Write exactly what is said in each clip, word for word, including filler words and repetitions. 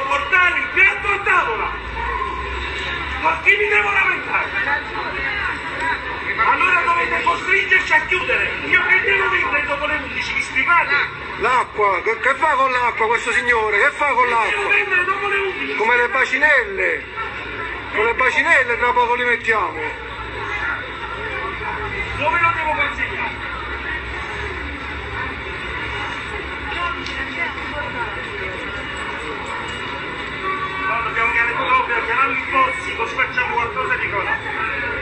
portare il piatto a tavola. Ma chi mi devo lamentare? Allora dovete costringerci a chiudere. Io che devo vendere dopo le undici, mi spiegate? L'acqua, che, che fa con l'acqua questo signore? Che fa con l'acqua? Devo vendere dopo le undici. Come le bacinelle. Con le bacinelle tra poco li mettiamo. Dove lo devo consegnare? No, dobbiamo chiamare proprio, chiamiamo i bossi, così facciamo qualcosa di cosa.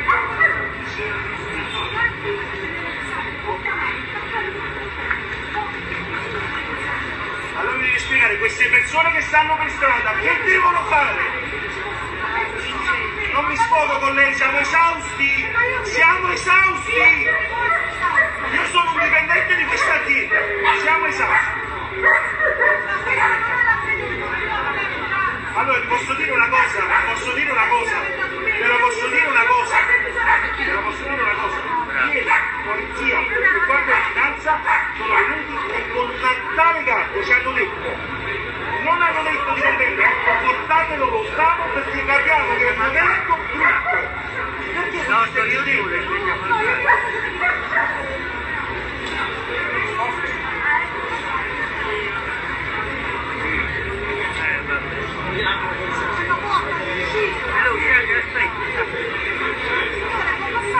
Allora mi devi spiegare, queste persone che stanno per strada, che devono fare? Non mi sfogo con lei, siamo esausti, siamo esausti. Io sono un dipendente di questa azienda, siamo esausti. Allora ti posso dire una cosa, posso dire una cosa, te lo posso dire una cosa, te lo posso dire una cosa. Ieri, polizia e guardia di finanza sono venuti a contattare Gatto, ci hanno detto, non hanno detto di non vendere, portatelo lontano perché capiamo che è un momento brutto. No, sto io dico,